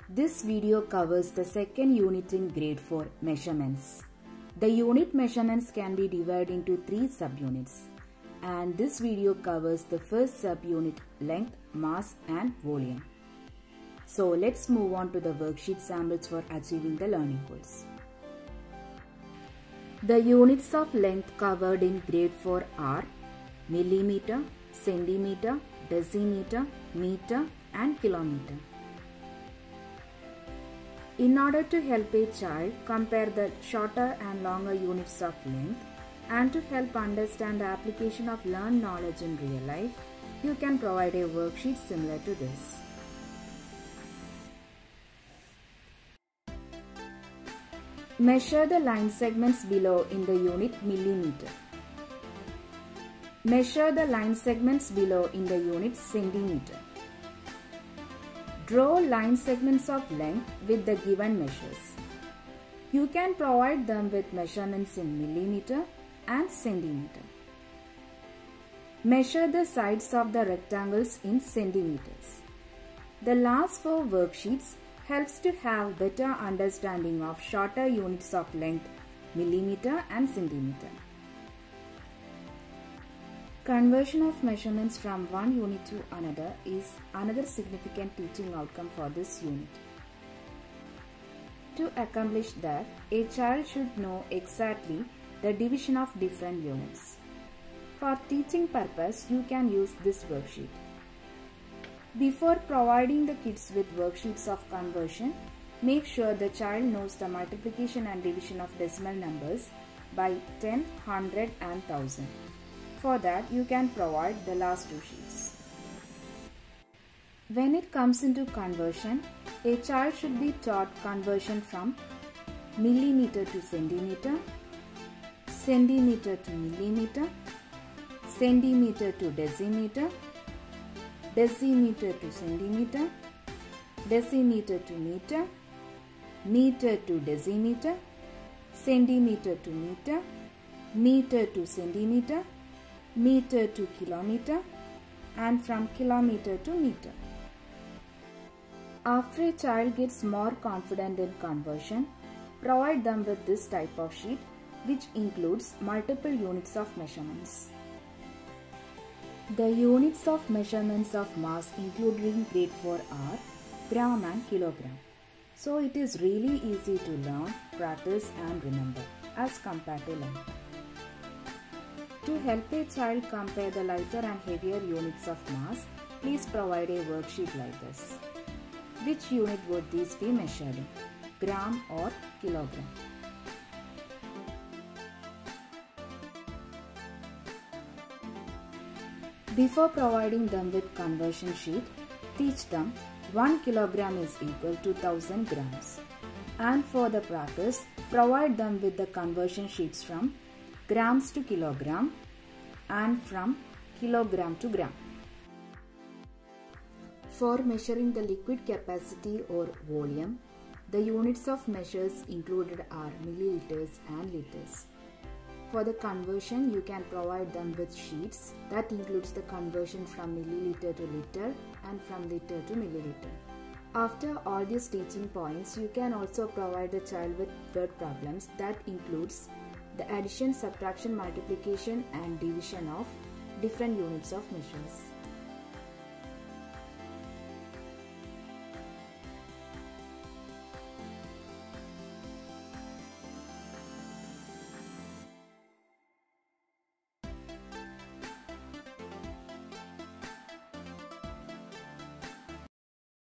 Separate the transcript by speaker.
Speaker 1: This video covers the second unit in grade 4, measurements. The unit measurements can be divided into 3 subunits, and this video covers the first subunit, length, mass and volume. So let's move on to the worksheet samples for achieving the learning goals. The units of length covered in grade 4 are millimeter, centimeter, decimeter, meter and kilometer. In order to help a child compare the shorter and longer units of length and to help understand the application of learned knowledge in real life, you can provide a worksheet similar to this. Measure the line segments below in the unit millimeter. Measure the line segments below in the unit centimeter. Draw line segments of length with the given measures. You can provide them with measurements in millimeter and centimeter. Measure the sides of the rectangles in centimeters. The last 4 worksheets helps to have better understanding of shorter units of length, millimeter and centimeter. Conversion of measurements from one unit to another is another significant teaching outcome for this unit. To accomplish that, a child should know exactly the division of different units. For teaching purpose, you can use this worksheet. Before providing the kids with worksheets of conversion, make sure the child knows the multiplication and division of decimal numbers by 10, 100 and 1000. For that, you can provide the last 2 sheets. When it comes into conversion, a child should be taught conversion from millimeter to centimeter, centimeter to millimeter, centimeter to decimeter, decimeter to centimeter, decimeter to meter, meter to decimeter, centimeter to meter, meter to centimeter, meter to kilometer and from kilometer to meter. After a child gets more confident in conversion, provide them with this type of sheet which includes multiple units of measurements. The units of measurements of mass included in grade 4 are gram and kilogram. So it is really easy to learn, practice and remember as compared to length. To help a child compare the lighter and heavier units of mass, please provide a worksheet like this. Which unit would these be measured in? Gram or kilogram? Before providing them with conversion sheet, teach them 1 kilogram is equal to 1000 grams. And for the practice, provide them with the conversion sheets from grams to kilogram and from kilogram to gram. For measuring the liquid capacity or volume, the units of measures included are milliliters and liters. For the conversion, you can provide them with sheets that includes the conversion from milliliter to liter and from liter to milliliter. After all these teaching points, you can also provide the child with word problems that includes the addition, subtraction, multiplication and division of different units of measures.